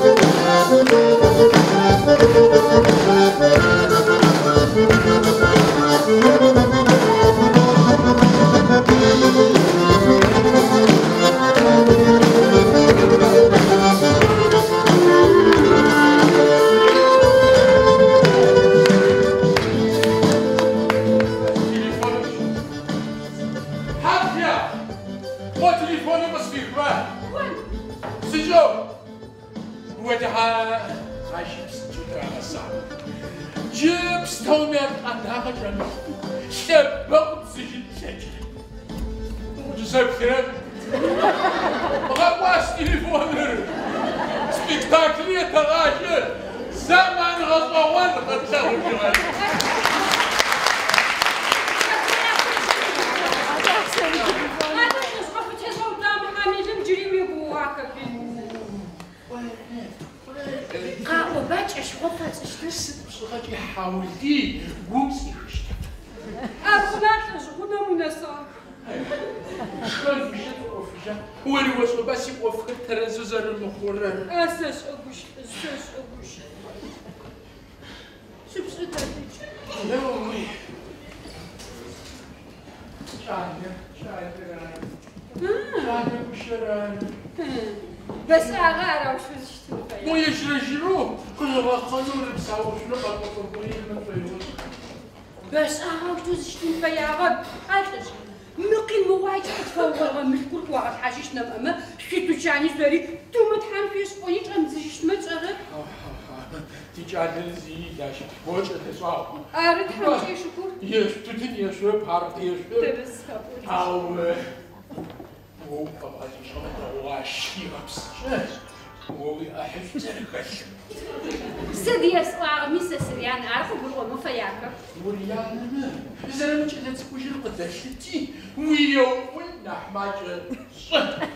بس أغارة وش بتشتغل؟ مو يشرجلو كل قانون بساوي شنو قانون بس وش تشتغل في يا رب؟ عارفش ممكن مواجهة تفوق من كل واحد حاجيش نمأمة شو تجاني زري تو متحن فيش قوي تمزيش متأرد تجاني زي داش بوش تسوى أرد حاجة شكر يش تدني شو بارتي شو تبس أو بابا شو واشي أبس وأحب تركش سدي أسمع ميس سريان أعرف بقول ما فياك وليانا إذا أنا مش قادر تقول القداش تي ويوم ونحماج صد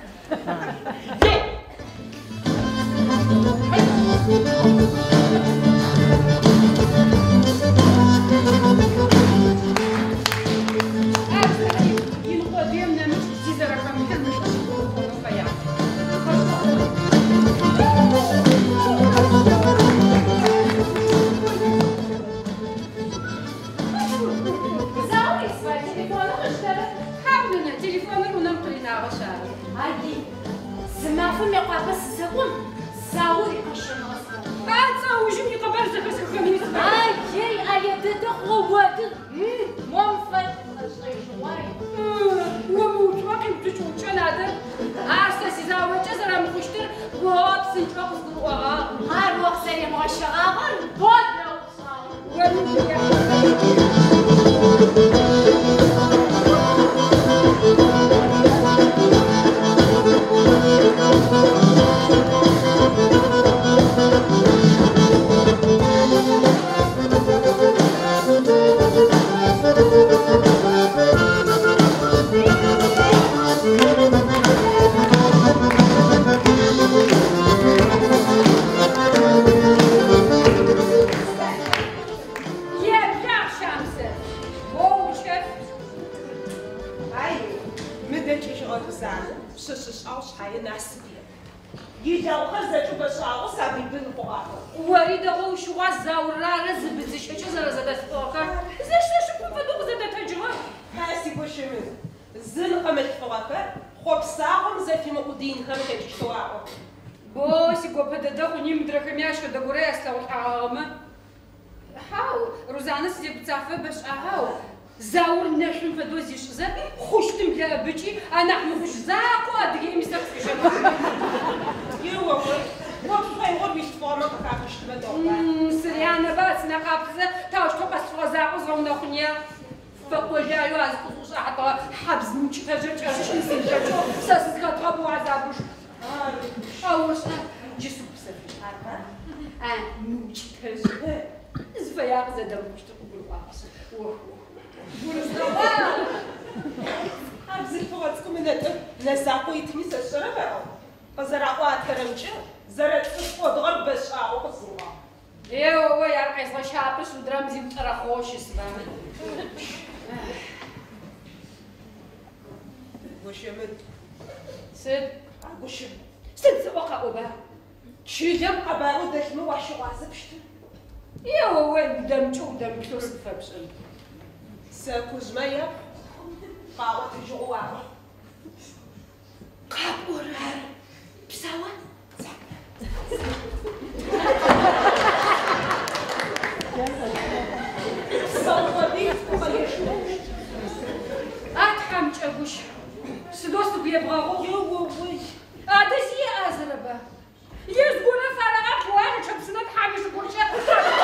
شيدم قبارو دشمه واشو غازبشت يا ولد دمتو دمتو سفبشن ساكوز مايا قاوة الجوار قابور بسوا صلبي وغيشنا اتحم تشوش سدوس بيبغاو يووي هذا شيء ازربه يزبون فرقات وانا شمسنا تحمش برشا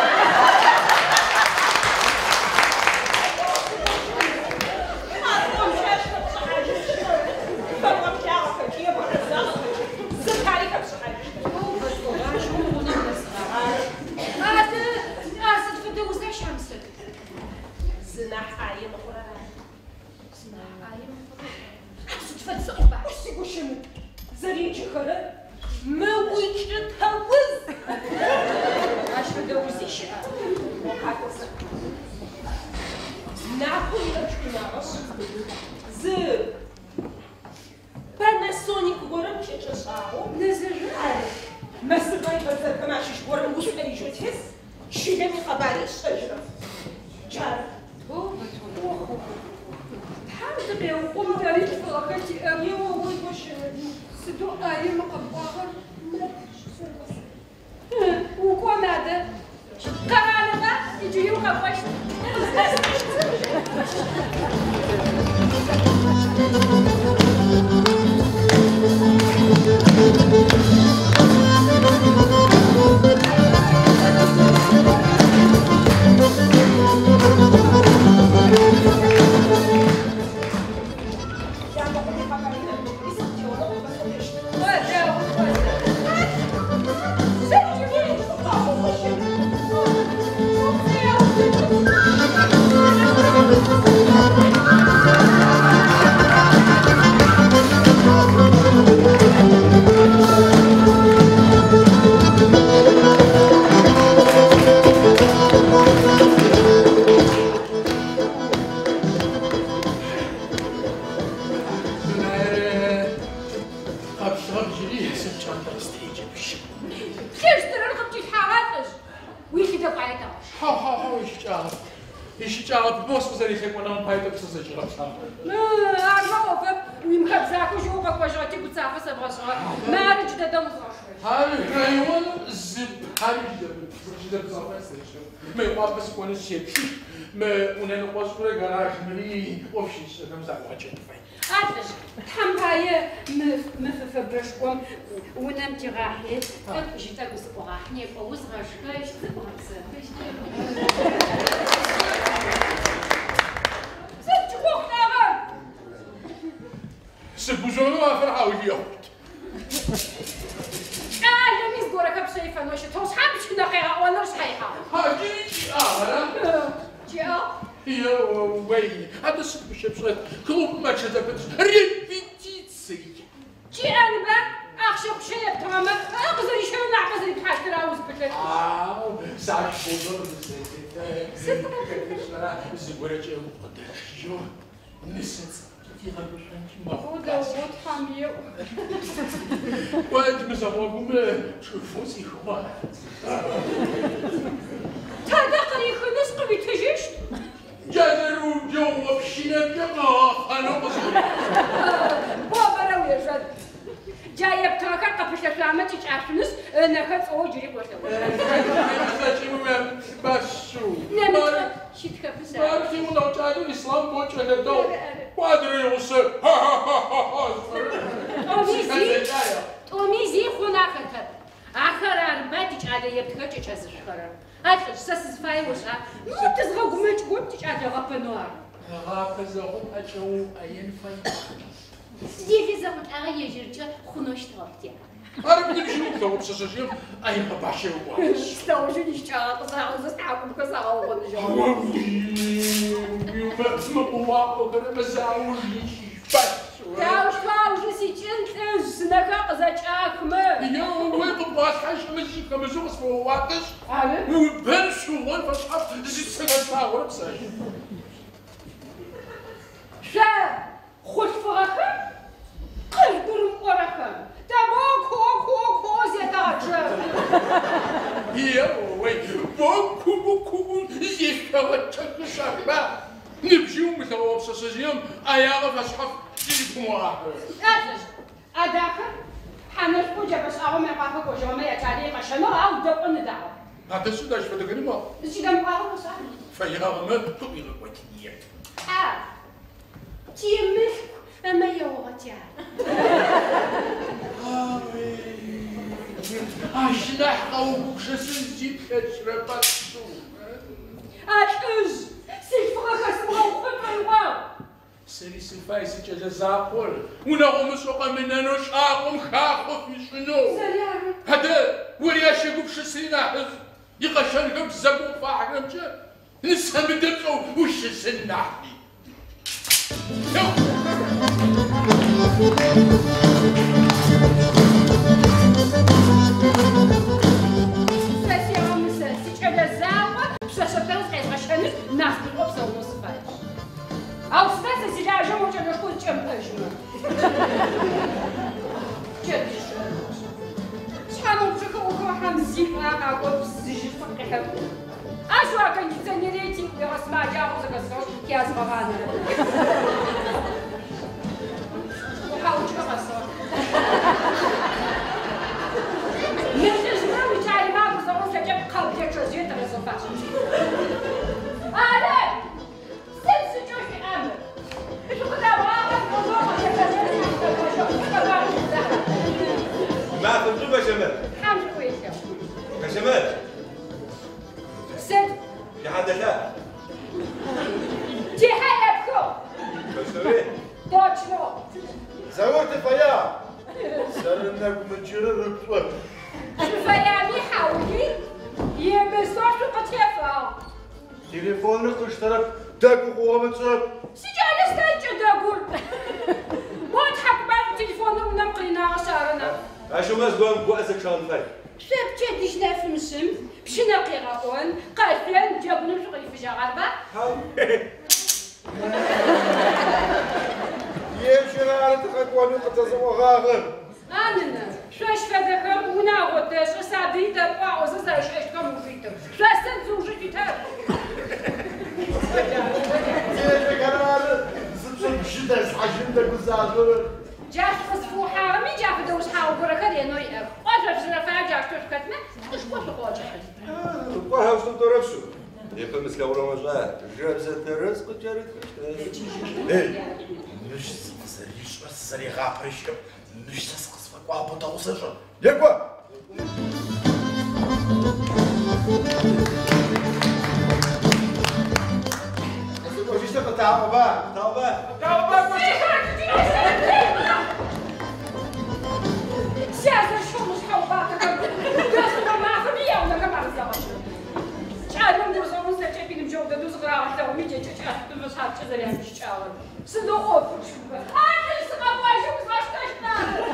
ونمتي راحيت جيت اقص وراحني فوز غشكاش زدت وقت سبوزونو افرحوا اليوم لا ميز دورك بشايفه واش توش حابش كنا خيره ولا صحيحه هاجي جا يا ويلي هذا الصوت بشبشب كلوب ما كذبت ريبيتيتسي جي انا بقى اخشى شيء تماما اقدر يشوف نعبز اللي بحاجه راوز بكل ساعه بوزر زورج جو نسيت كيف هذا صوت حامي واجب زعما شوفوا سي هو هذا قري خلص قبي تجيش جادروا جو بشينا بيقا انا بصير بابا راوي يا جد جايه بتركه قبل شلامه تعرفنس انا خص او جري قلت باشو نعم شي تكبس ما في منو تعالوا الاسلام بوش هذا دو قادر يوصل توميزي خونا خطر اخر اربعه تجعل يبتكج تشز شخرا هات سس فاي وشا مو تزغق مش قلت تجعل غبنوار غابزهم اجو اين فاي سيدي زغت اغي جرجه خنوش توقتي أنا بدي بشوف لو بشاشة أي مباشر واحد. استوى شو نشتغل قصة وزستحكم كسا وغنجو. ما بوا وكذا مساوي بس. تاوش سي جنت سنكا قزاك ما. يا وين بواس حاش مشي كمزوس فواتش. على. وبنشو وين فصحاب زيد سنة تاور بساش. شا خوش فرخم قلبرم ورخم. تباك هو زيت داجر يا وي بوكو يشتغل شابا نمشيو مثل سيزيام ايا فشحف تليفون واحد أجلس أداخل حنش كوجا بس أهو ما يقف كوجا ما يتعلق عشان أو دقن دعوة هذا السوداء شفتك اليوم زي ما قالوا صح فيا ما تقول الوقتية تيمش أما يوغتيا أشنح قوبك شسنجيب أشرب السوق أشوز سيفرق اسمه وخبروا سري سفايس جزاقول ونغم سوق مننا نشاقم خاخف شنو هذا وريا شقوب شسينا حز يقشنهم زبون فاعلم جا نسهم دقوا وش سنحني أو سباسة سلاح جمع جمع كل كم أجمع. جدي شحال من شكل وكم زيك راقع وبزيج فقيح. أشوا كان يتزني ريتي ويرسم جاهز كسر كياس بغانا. وحاول كسر. نجزنا ويجعل ما بزوج سجل قلب يجزي ترسفات. أنا ما تنجم بشمال حمد كويسة بشمال سد في حدا لا تي حيا بكو بشتري دوتشنو زورت فيا سرناك من جرر الطول الفيامي حاولي يمسوش قطيفة تليفونك اشترك داكو قوة متصاب سجال استيجد أقول ما تحب بعد التليفون ونمقلنا عشارنا اشو مزقون بوأسك شان فاي شاب تديش لا في مسم بشنا قيراون قالفين جابنا شغل في جغربة يمشي على تخطوة نقطة غاغر أنا شاش فدكر وناغوتش وسابي دبا وزاش اشكم وفيتر شاش تنزوجي تتر جاش خصفو حرامي جاف دوش حاو بركة لأنه يأب أجل شرفا جاش تشكتنا إيش قوش قوش قولها وش تنطرفشو يبقى مثل أولا مجال جابزة الرزق وجارت ايه مش سريش بس سري غابرش مش تسقص فقوا بطاوسش يقوى وش تبقى تعبان سياسة شو مش حوباتك داسنا ما فمية ولا كمان الزواج شعار من دوزة ونسا تشابين مجودة دوز غراوة تو ميجي تشعار بس هاد تزري عن الشعار صدق أوفر شو هاد السقا واجه وزاش تشنا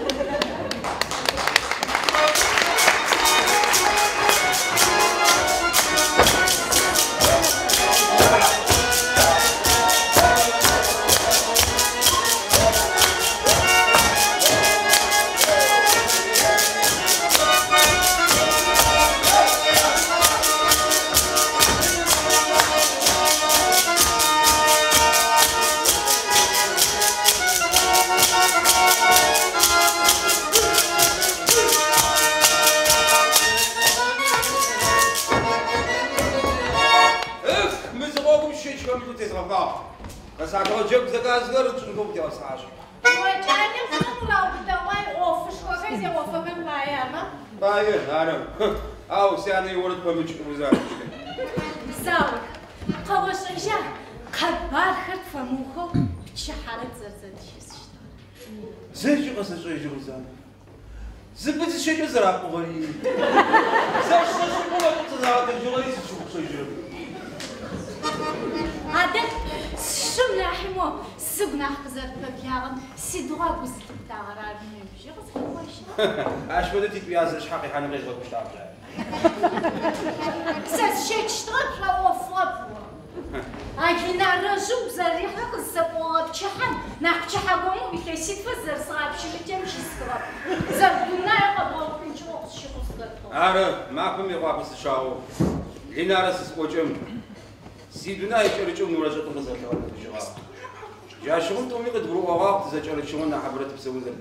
بس عقل جوك زكاة صغير تشوفوا بدي أصحاش. وجاني خطرة وبدواي أوفش وكذا وفهم معايا باين أنا أو سعني ورد بمشي وزارة. زاوي قوس إيشا كبار خد فموخو شحالة زرزة زي شو قصة شو يجوا زان؟ زبدة شو يزرع قولي. زاش شو قولي تزرع تجولي شو يجوا. عادك شو نحمو سبنا خزر ببيعن سيدوا بوزت بتاعنا بيجي غصب واش. عاش بدي تبيعز إيش حقي حنا غير غير مشتاق. ساس شيء تشتغل لا وفوا. أجينا رجوب زريحة الزبوة بشحن نحكيها قومو بكيسيت فزر صعب شو بتمشي سكراب زردونا يقبل بنشوف شو سكراب عارف معكم يقع بس شاو لينا راسس وجم سيدنا يشرجوا مراجعة مزاج ولا تجوا جا شغل تومي قدروا وقت زجر شغلنا حبرت بسوي ذا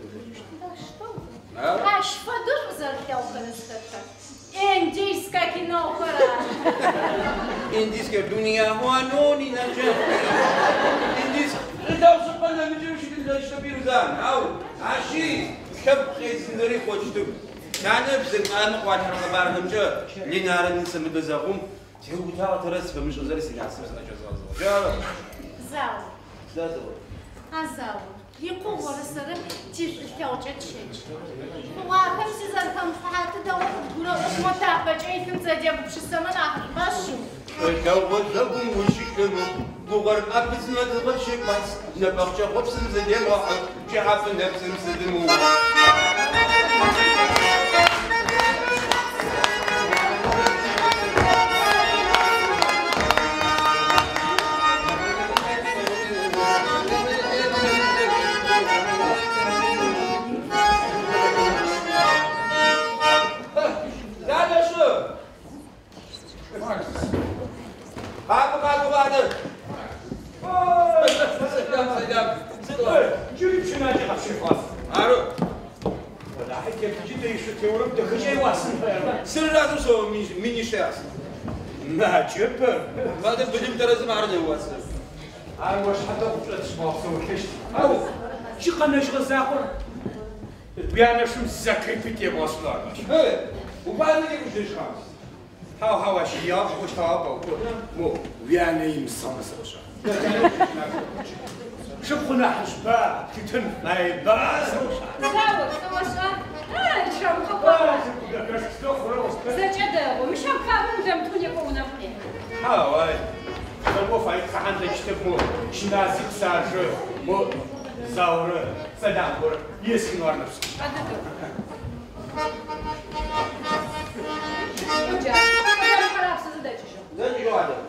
اش فدر زرتيا وكنستك انديس كاكينو خرا انديس كدنيا هو نوني نرجع انديس لو سبنا نجيوش الشبير زان او عشي كب خيز ندري خوجتك يعني بزن ما مقوال حرقه بارهم جا لينا راه نسمي بزاقوم تهو تا ترس فمش غزر سيناسب سنا جزاز زاو زاو يقوم ورسرم تيش الكوجة شيء وهم سيزن كم حتى دور تقولوا ما تعبج أي كم زادي أبو بش السماء ناحر باشو الكوجة زاقوم وشيكلو بوغر أبز ما تبغى شيء بس نبغى خبز مزدين واحد شيء حافظ نفس مزدين ما جبر هذا بدم ترى ما عرضه واسع واش حتى قلت تشباب سوى كشت او شي قلنا شغل زاقر تبيعنا شو الزكي في تي واصلة ايه وبعد اللي وش خامس هاو اشياء وش هاو مو ويانا يمصم سوشا شوفنا حشباب كتن ما يباس زاوك سوشا شو خبر زجده ومش هم كانوا دمتوني قونا فيه هاوي الوفا يتخحن تجتبو شنازك ساجو مو زاور سدامور يسكن ور نفسك وجا انا خلاص زدت شو زين جو هذا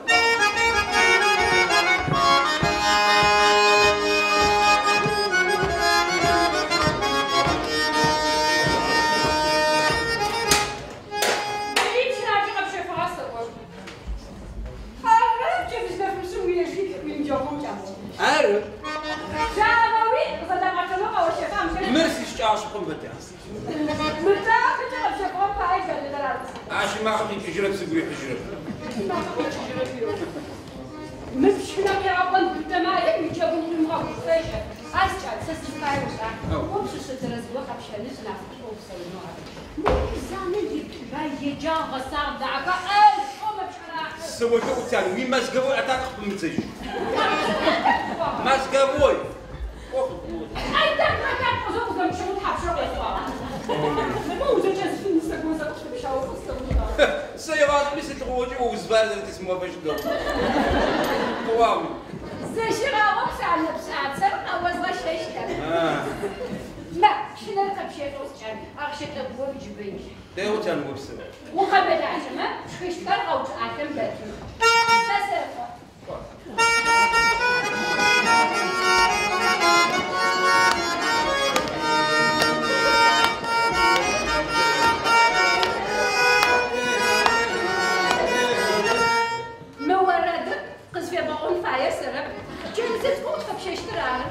عارف جاوي صدق ما وشفام مرسي شاشقهم بتاعس متى كنت شفام فايز اللي درست عاشي ما اخذ تجرب سبوي تجرب مشكلة يا عبد التمايم يجيبون من مغفوش أسجل سستفايوسا ومش سترز وقف شنز نافش وصلنا مو زمان يبقى يجاغ صار دعك ألف بشرا سوى جو تاني مين مسقبوي أتاك بمتسج مسقبوي أنت ما كان قصوص كم شو تحشر إخوان مو زجاج في نسكون زكش بشاو قصة سيارات بس تروجي وزبالة تسموها باش دور قوامي زي شراء وقسع نفسها تسرق أول ما شيشتك لا شنو نركب شيء توسعن أغشى تبغى بجبينك ده هو كان مبسم وقبل عشمة شويش ترى أو تعتم باتم ساسرقة مورد قصفي بقول فاير سرب جنزت كنت خبشة اشتراها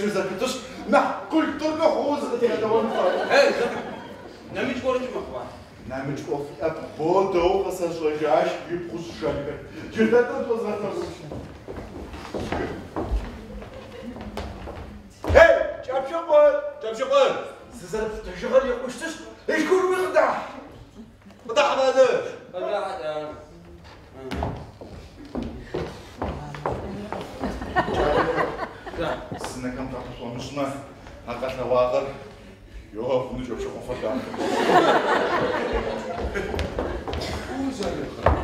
شو زكتش نح كلتر نخوز غدي هذا هو المفروض. إيه نميج قرش مخبار. نعمل شوف أبودو خسر رجعش يبغوش شايفه. جدا تنتظر هاي جاب شغل زلزال تشغل يقوشتش ايش كل ويخدع خدع هذا السنة كم تعطوا مشنا هاكا واغر يوه نجيب شغل فدع وزال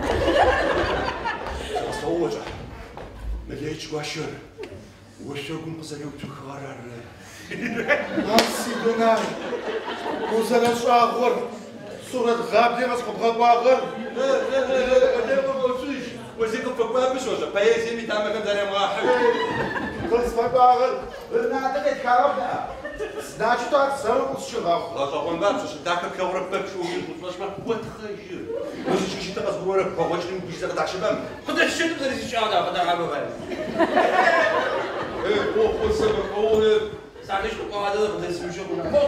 صوجه ما لقيتش واشر واشر قوم قصري وتخرر ناسي دوناي وزال شاغر صورة غابدي غاسكم بغاو واغر لا ما قلتيش وزيكم في باب بشوجه بايزي مي تعمل كم داري مراحل خلص فاك واغر نعطيك كاربنا سناچو تا سر شغاف لا شغل باب شو داك كورك بك شو يلبس واش ما تخيل واش شي تقصورك واش نمشي تاع شباب خد شنو بدري شي هذا خد عبا بالي ايه هو سبب هو ساعدش هذا خد اسمه شو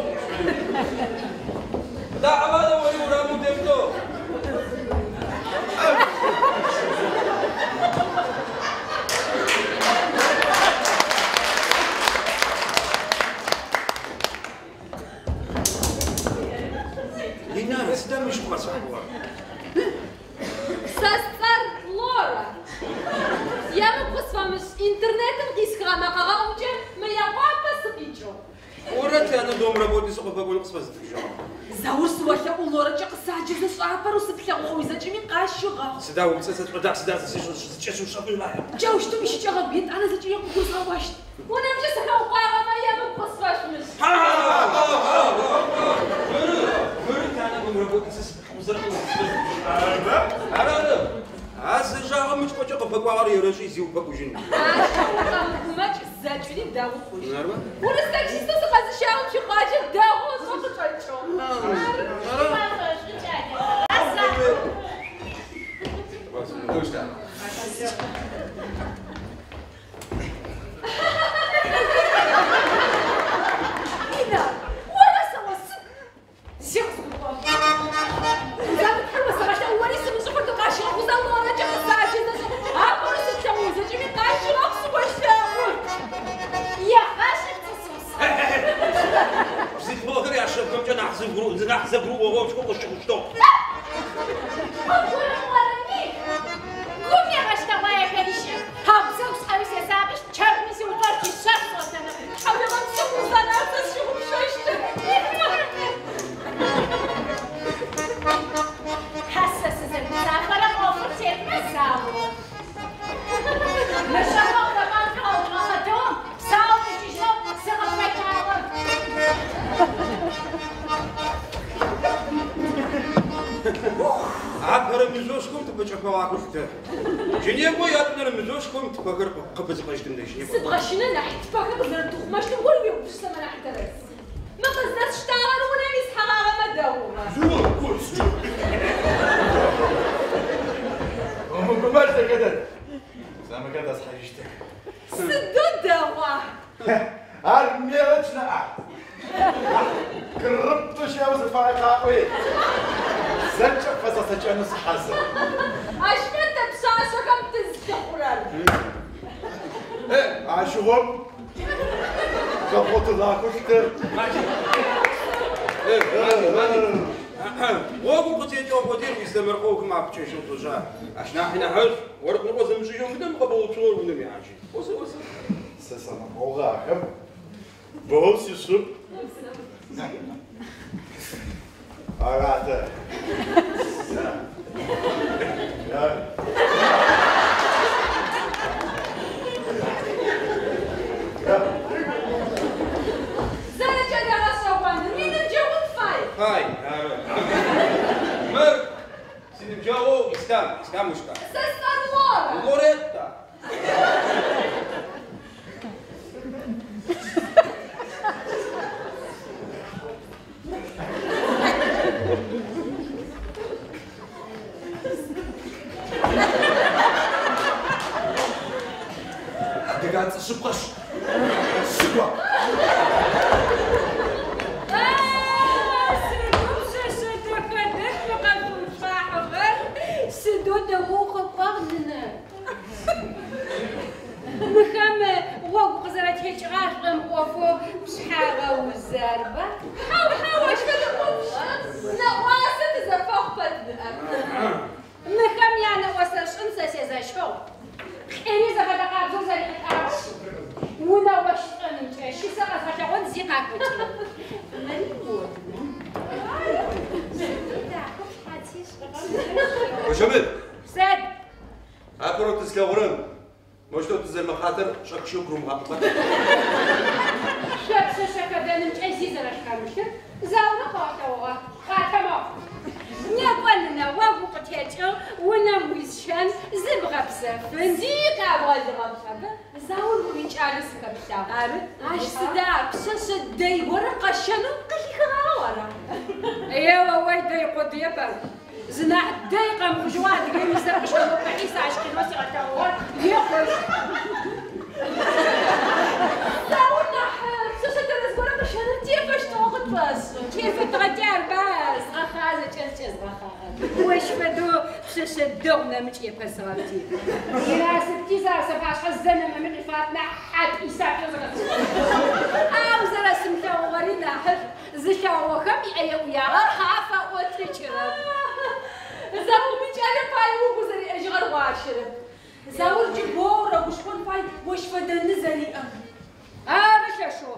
لا هذا هو اللي رامو ديفتو لينا سدا مش قصوا سستر لورا يا مقصوا مش انترنت قيسكرا ما قراوجه ما يقابل سبيجو ورات انا دوم رابودي سوق بقول قصبه زاور سواحه ولورا قصاجه صعبه وسبحه خويزه جمي قاشغه سدا ومسات تقدر سدا شو شاف الماء جاوشتو مش جاغ بيت انا زجي يقول صواشت وانا مش سكا وقاره ما يا مقصواش مش مرت انا دوم رابودي وزرق انا هذا جاغ مش كوجا بقوا يرشي زيو بقوجين ماش زاجري داو خوش ولا ساكسي تسقى الشاو شي قاجر داو صوت تشو نحسب روح وهو شو شو قوم يا غشتوايا كريشة هم سوس حويس يا سابش تشرمسي وطرتي الشرط وتنا حاولي غنسوي زنات شو مشاشتك حسس زي مسافرة وفر سير مساوي مشاوة كمان كاو غادوم ساو تجيشو سغل مكاوم عبر مزوجكم تبغى واقف جنيه بو ياتنا مزوجكم تفكر قبز قشتم داش صدغشنا نحت فاكر زرتو خماش نقول بيهم بس ما نحت ما قصدناش اشتغل ولا يصحى ما داوما زور كويس هم مالك كده زعما كده صحيحتك سدو الدوا هالميرتنا قربت شي وزن فايقاوي زنجق فصص نص حاسه اشمت بشاشة كم تزدقرر ايه عاشوهم ضبط الله كشتر وابو قلت يجوا ودير يستمرقوك مع بتشي شو تجاه عشان احنا حلف ورق نقص مشي يوم قدام قبل تصور ونم يعجي وصل سسنا وغاهم بوس يسوب أراده زانا جاي على صوبان مين الجو فاي هاي مر سيدي بجاو اسلام مشكا سستر لورا لوريتا قاعد تسبقش سوا زربة حاوش بدقوش نواسة زفاق بدنك مكم يعني وصلش انسى سيزا شو إني زفا دقاب زوزة لقاش ونوش انت شي سقط هتعود زيقاك بتي مريمون وشمل سد عبرو تسكورن مشتو تزل مخاطر شك شكرو مخاطر شك بدنم عزيزة رشكامشتر زاونا خاطوا خاتما نقولنا وابوقتيتو ونمويشان زبغة بسفن زيك أبغى زبغة بسفن زاول ويش على سكبتا عاش صداق شاشة داي ورقة شنو قلي خاورة ايوا واي داي قضية بر زناح دقيقة مخجوات قيم يسرق شنو بحيسة عشكي نوسي غتاور يقول زاولنا شاشة درس ورقة شنو كيفاش تاخد بس كيف تغدير بس غخازة تشز غخازة واش بدو شاشة دوغنا متي بس غابتي يا ستي زار سباش حزنا ما من فاتنا حد إساك يزغط أو زرا سمتا وغرينا حف زشا وخمي أيو يا غرحافة وتشرب زاو ميجانا باي وبزري أجغر واشرب زاو الجبورة وش فن باي وش فدن نزلي مش شو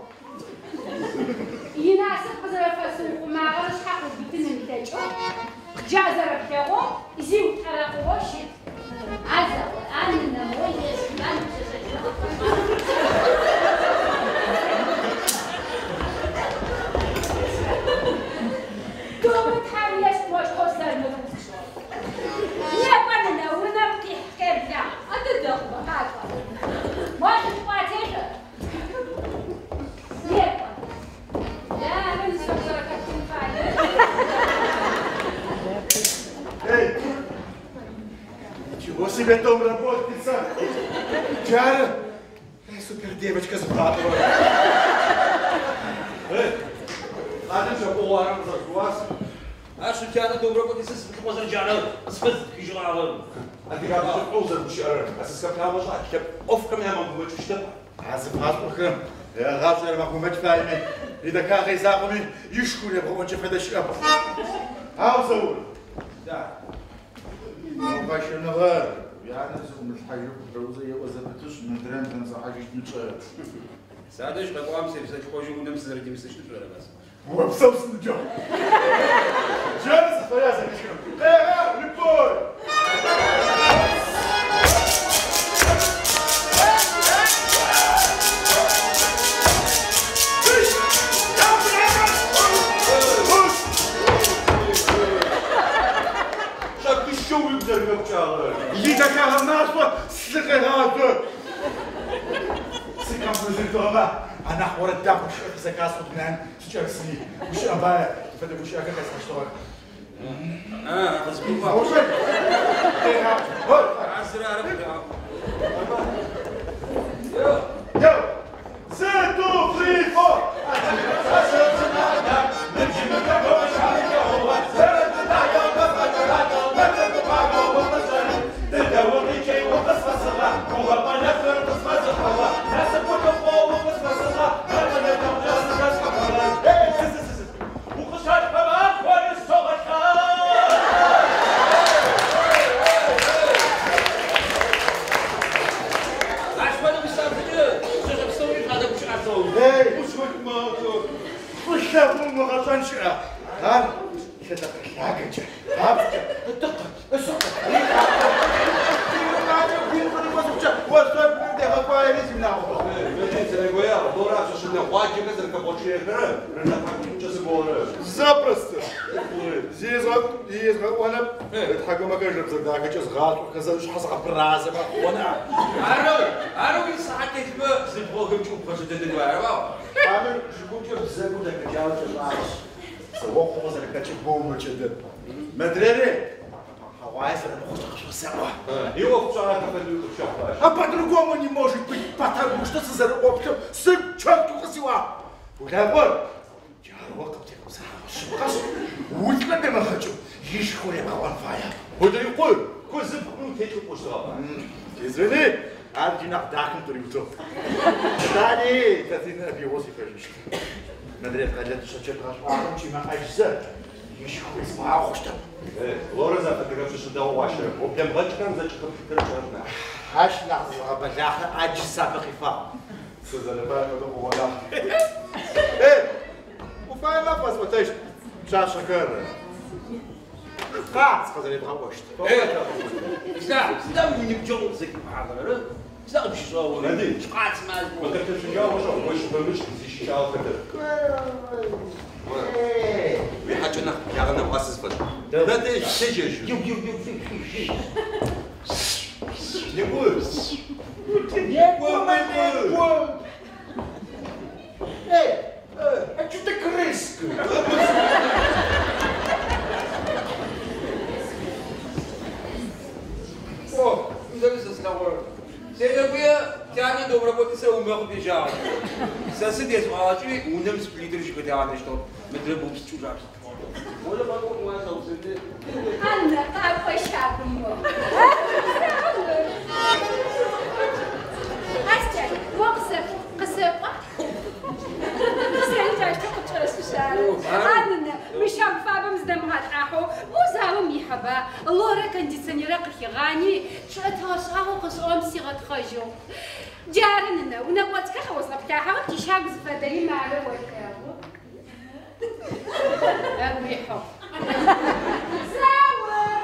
يناسب قزر فاسن وما غرش حق بيتن نتاجو جازر بتاعو يزيو تحرقوا وشي عزا أنا مويس أنا دوم تحريش واش خسر مدوس يا بنا ونبكي حكاية أتدخل هاكا واش تفاتيش يا لا من سكرك تنفع Эй! Чего себе дом работница? Чара! Супер девочка с Батова. ладно, что поваром зажглась. А что тебя на добро будет возрождено? Спит кижлавым. А ты как же ползал вчера? А ты сказал, что я овками я могу быть что? عازف عصبكم يا غافل ما كنت فاهمين اذا كان غيزاقمي يشكون يبغوا نشوف هذا الشيء هاو زول Да. باش نغار يعني زوم الحاجه الروزيه وزبطش ندرن تنصحك نشر سادش بقوام سير سج خوجو ونم سزرجي مسش نشر بس. هو بصوص الجو جالس يا زلمه ايه لبوي إذا كان الناس سلقيها سكان فوزيتوما أنا حور الدم وش زكاة صدنان شجر سني وش أبايا فده وش أكل كسر غصبي وش عسر عرفت يو سيتو فري فور Запросто. Здесь وانا الحكومه كانت ذاك جز غلط وكذا وش حصل براسه وانا عارو يصحك يتبع زبوغ تشوف واش تدير عارو عامل جبوك بزاف ولا كجاو تبعش سواء خو زك تشبو ما تشد مدري حوايس انا بخش سوا Его вчера кафедру шахташ. а по-другому не может быть потому что за общем с чёрту красиво ولا وقت شقاش ولا ما хочу еще хуя بغوان فايا هذا يقول كل زبون تيجي وشرب. извини عاد جينا داخل تريوتو ثاني كثير ابي وظيفه ندري قلت شجت غاش شي ما اجزاء يشكو اسمها خوشتم لورا زعما كنمشي شداو واشر وبدا بغات كان زاد تخرج فكره شرنا هاش لحظه بداخل اجزاء بخفاء سوزان بقى هو لا ايه وفاين لفظ وتايش شاشه كر قاعد قدر يبغى وشت سلام من يبجون زي المحاضرة سلام شو نادي قاعد ما ما كنتش نجاوب واش بمش زي شاو كتر في حاجه انا يا غنا مؤسس فل لا تيجي يقول ايه انت تكريسك О, дали се разговор. Сега вие тя не работи се умел бежал. Съседи смалачи, унем сплитер ще тя нещо. Ме трябва да чужак. Може да го моя съседи. Анна, какой шаг ему? Астя, боксер, касепа? Сенька, что хочешь слушать? Анна, مشان فابم زدمها تاحو وزاهم يحبا لورا كنديسيونيرا قخيغاني شاتها شاهو قصوم سيغت خجو جارنا ونقوت كخوص بتاعها تشاق زفدري معلو وكاو ريحو زاور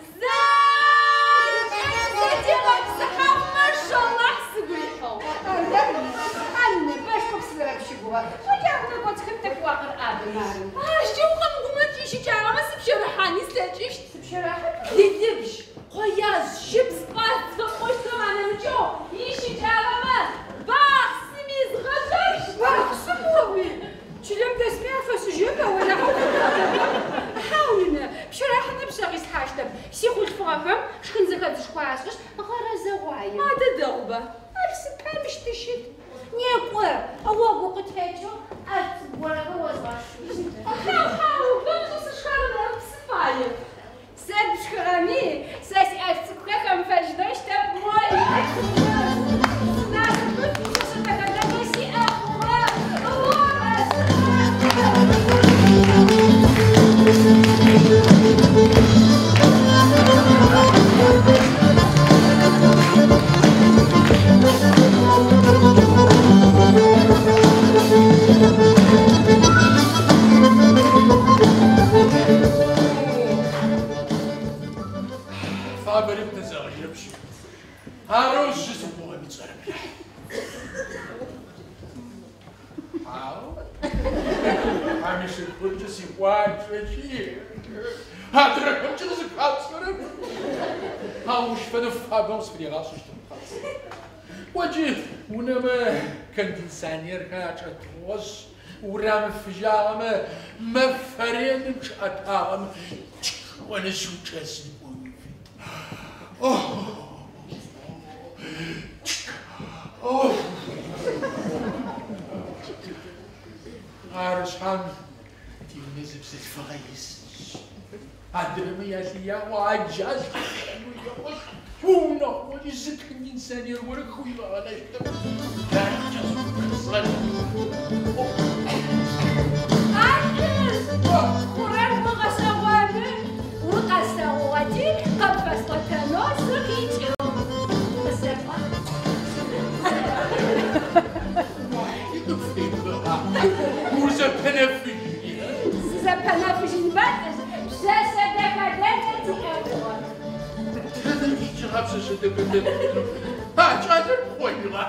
زاتي غبصحة ما شاء الله حسبيحو أنا باش تبصر بشبوها وكاو نقوت كنتك واقر آدم شو قمت شي تعرف ما سبشرحاني سلاجيش سبشرحك ديدبش قياس شبس قات خوش انا نجو يشي تعرف باخ سميز غزش باخ سموي شلم تسمع فسجبه ولا حاولنا بشرحنا بشغيس حاجتب سيخو الفرافم شكون زكات شخواصش غرزة وايا ما تدغبه أرسل مش تشد نيكوه أوه وقت هيجو أتبورا وزغش حاو بنغس شخرنا بسفاير ساد بشخراني ساسي أتسكوك أم فجدوش تب موي ناخد بفيش شتاك نمسي أخوة فابر ابتزاغ يمشي هاروز جسم بوغا بيتصرف هاو هامش الكل جسي واج وشي هادرا كل جسي كاتسرف هاوش فدف فابر سفري غاسوش تنقص وجيت ونما كنت انسانير كاچا توز ورام فجاغم مفرين مش اتاغم وانا شو جاسي عارشان تيونيز بست فغيس عدرمي يا ليا وعجاز ونا ولي زكني انسان يرورك خويا على شتم لا عجاز صغير عجاز قران مغسواني وقسواتي قد فسقتنا سكيتي زبنافيش نبات ساسا دكادات تكادوان هذا يجي غابسة شدك تعادر خويرة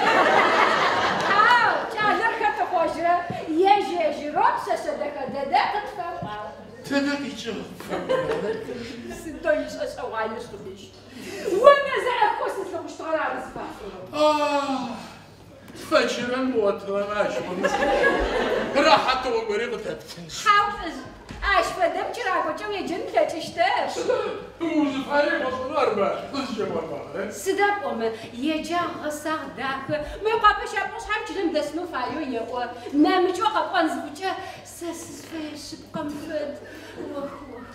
هاو تعادر كتخوشرة يجي رابسة دكادات تفرقا هذا يجي سدويش أسوالي شتبيش وانا زعف كوسس لو اشتغل على الصفاح فجر الموت ماشي راحت وبريقتها بتنسى حافظ اش فدم چراغو چو يجن كتشتش وزفاري مصنار ما الجوال ما سداب ام يجا غساغ داك ما قابش ابوش حم چلم دسنو فايو يقو نامچو قبان زبچا سس فيش بقمفد وخ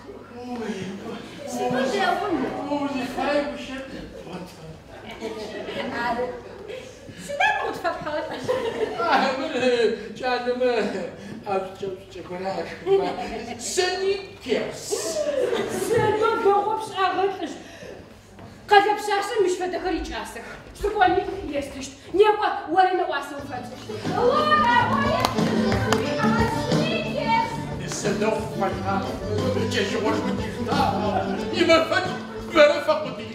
سيبدا ام وزفاري بشكل سداب متفبحات من جانم سلمان بوابش أغلقش قد بشاشة مش فتخري جاسك شكواني يستشت نيبا ورينا واسو فتش الله السلوف فتح الجيش واش بدي يختار يما فتح ما فقديش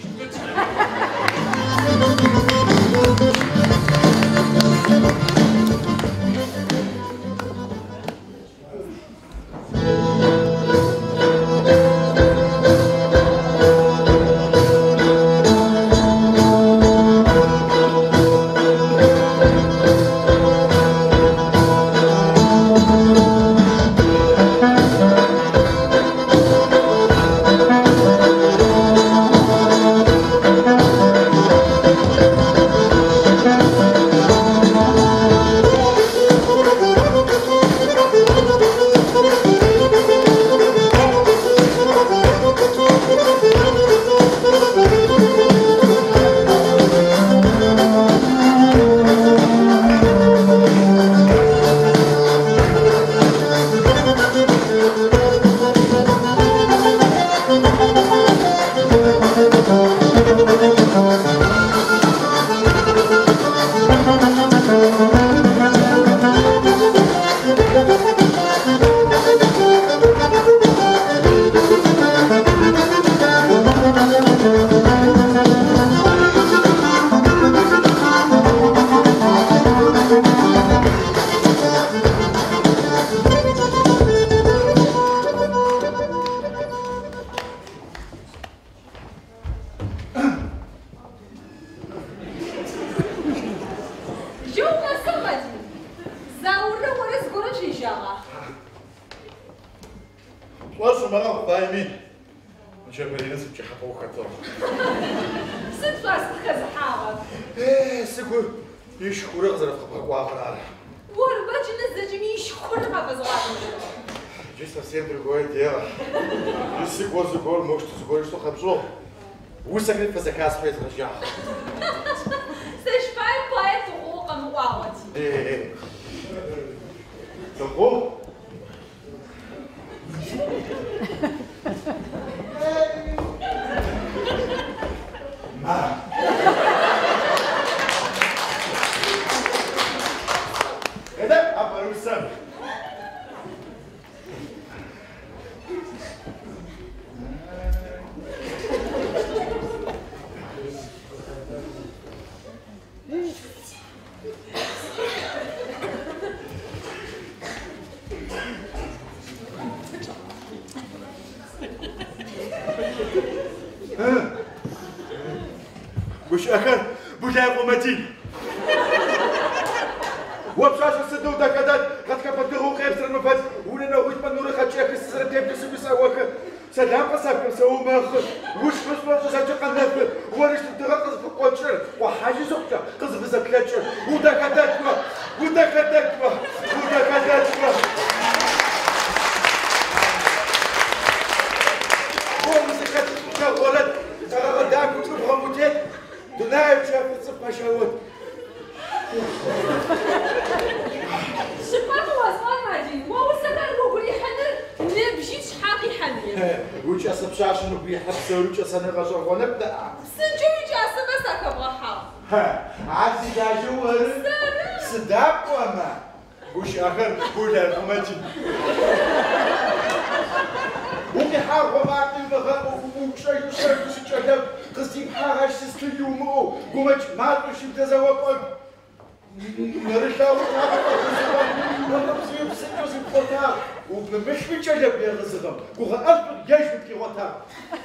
وش أخر بوجا قومتي وبشاش السدو دكادات قد كبتغو خير سر نفس ولا نوجد من نور خاتشي كسر تيب تسوي سواك سلام قصاب سو ماخ وش بس سجى قناف ورش تغطس في قوتشر وحاجه زوجته قصف زكلاتشر ودكادات ولد ترى داك وتبغى موتيت دنايا شاف تصف مشاوت شباب وصفان ماجي ووسكر بقولي حنر نبجي شحاقي حنير وش أصب شاش إنه بيحبس وش أصنع غشوا ونبدأ سنجوي جاسم بس أكبرها عزي جاجو صدق وما وش آخر بولا قمتي ومي حار وما تبغى وشيء قصدي حارش تستيومو قمت ما تمشي بتزوج نرجع ونبصي بسكوزي بخوتها ومش بيجلب يا رزقهم وغا أثبت جيش بكيوتها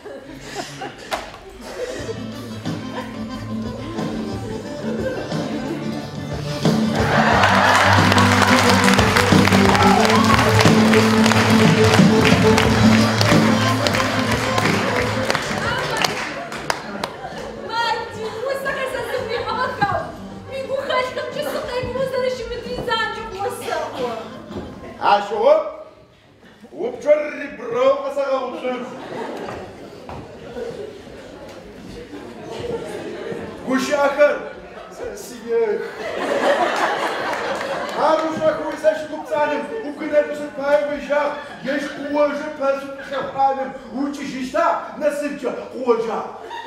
عاشوب وبجرب الروقة صغا وبشوف وش آخر سياخ عروسك ويساش كبتانم وكنا نسل باي ويشاق يش قوجة بس خفانم وتشيشتا نسلجة قوجة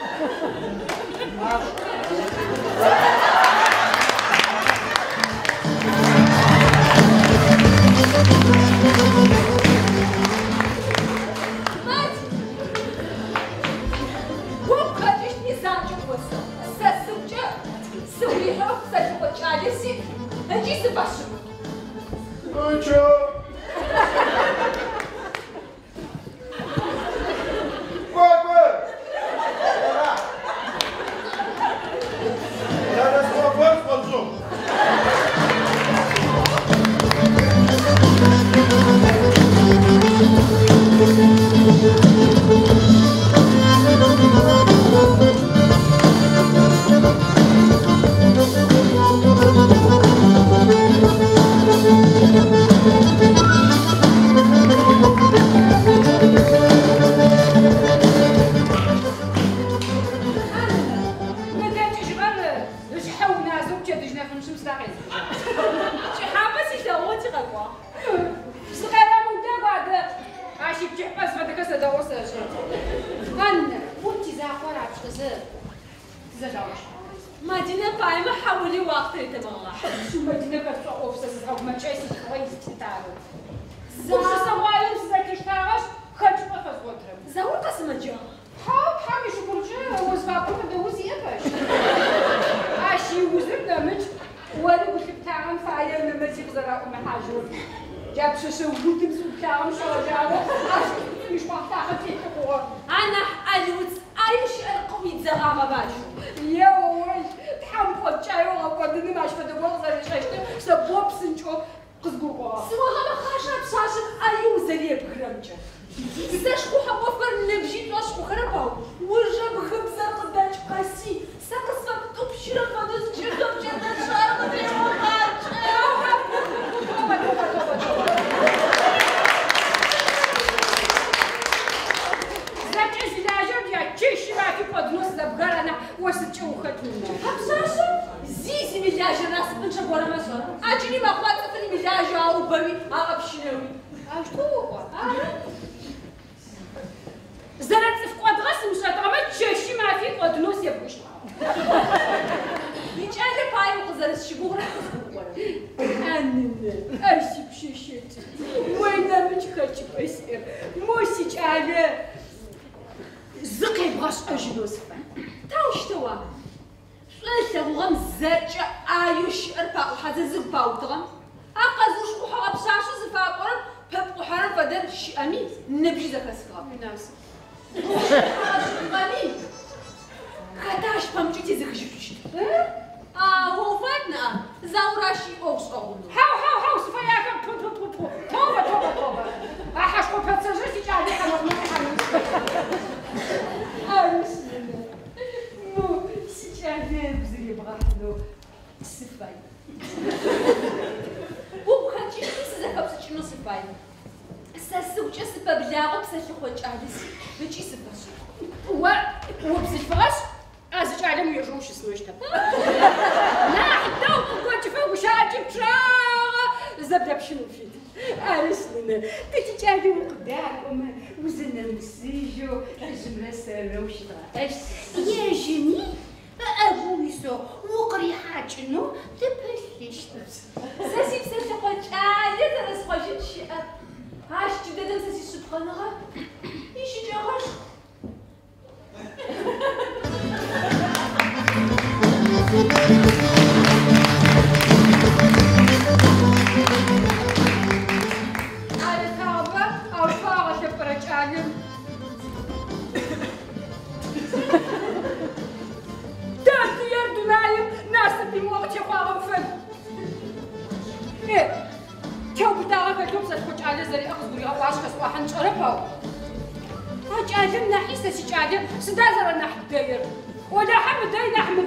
ولا حمد داينا حمد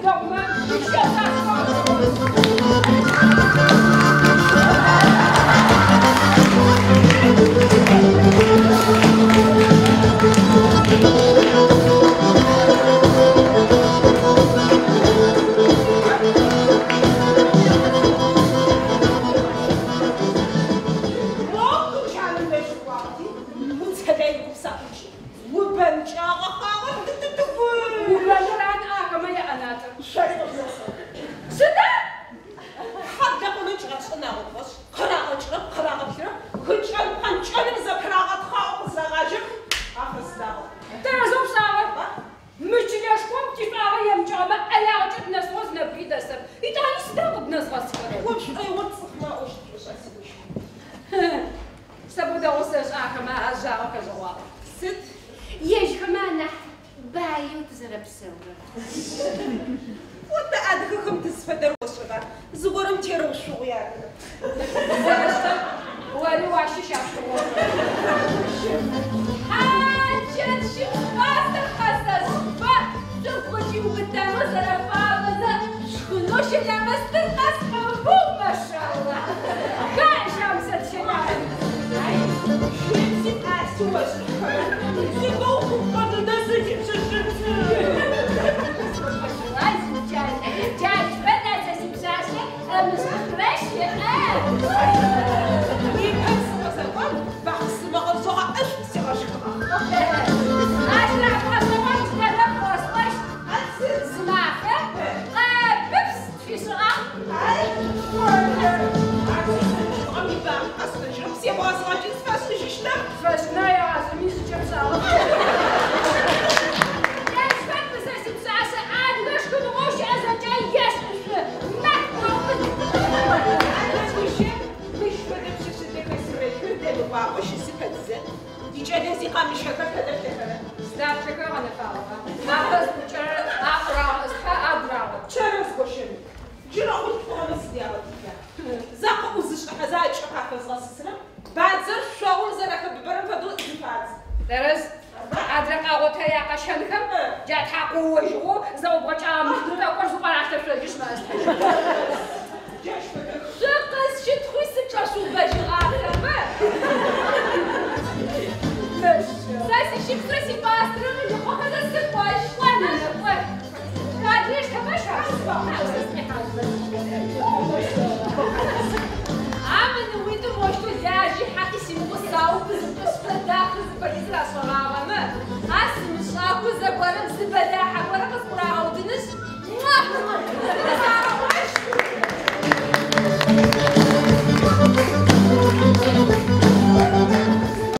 يقول ساكوشي وبنجاغ خاوة تتبوي وبلغران آكما يا أناتر شريط بلوصة سدا حتى قلت غسنا غفص قراغة شرب قراغة شرب كنشان قنشان إذا قراغة خاوة زغاجر أخذ داغة ترزم ساوة مجلش كم تفاوة يمجابة ألا وجد نسوز نبري دسر إتاني سداغب نسوز سكرة وش أي وصف ما أشتري أسويش سبو دوسش آكما أجاوة كجواب ست يش كمان بايو تزرب سورة وده أدخلكم تسفدر وشغا زورم تيرو شو يعني ولي واشي شافوا حاجة شفاف الخسس شوفوا قدام زرفا شكونوش اللي مسترقص مبوب ما شاء الله كاع شمسة شنعل شمسي أسوأ زيبوكم قد نسيت شقص شتخوي ستشاشو بجغا